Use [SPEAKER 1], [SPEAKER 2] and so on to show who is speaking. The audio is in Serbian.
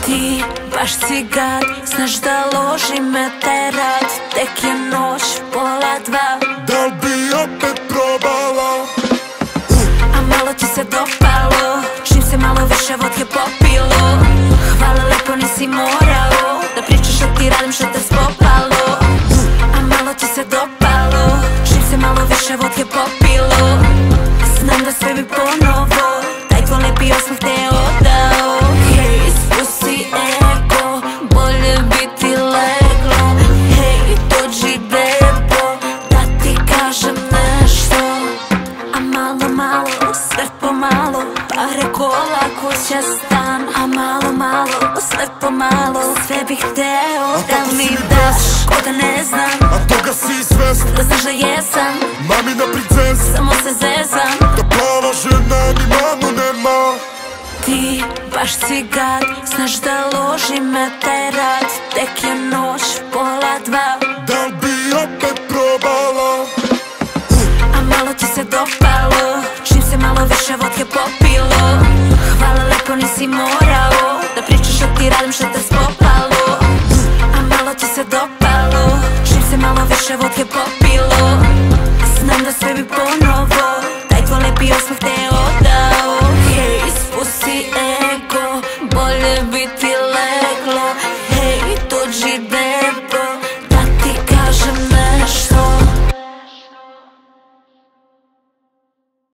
[SPEAKER 1] Ti baš si gad, znaš da loži me terat. Tek je noć, 1:30.
[SPEAKER 2] Dal bi opet probala?
[SPEAKER 1] A malo ti se dopalo, čim se malo više vodke popilo. Hvala lepo nisi morao da pričaš što ti radim, što te spopalo. A malo ti se dopalo, čim se malo više vodke popilo. Znam da sve bi ponovo, taj tvoj lepi osmeh te je odao. Hej, spusti ego, bolje bi ti leglo. Hej, dođi debo, da ti kažem nešto. A malo, malo, sve pomalo, pare kola, kuća, stan. A malo, malo, sve pomalo, sve bih hteo da mi daš. Ko da ne znam,
[SPEAKER 2] a toga si svest,
[SPEAKER 1] da znaš da jesam
[SPEAKER 2] mamina princesa,
[SPEAKER 1] samo se zezam.
[SPEAKER 2] Da plava žena ni manu nema.
[SPEAKER 1] Ti baš si gad, znaš da loži me terat. Tek je noć, 1:30.
[SPEAKER 2] Dal bi opet probala?
[SPEAKER 1] A malo ti se dopalo, čim se malo više vodke popilo. Hvala lepo nisi morao da pričaš što ti radim, što te spopalo. A malo ti se dopalo, čim se malo više vodke popilo.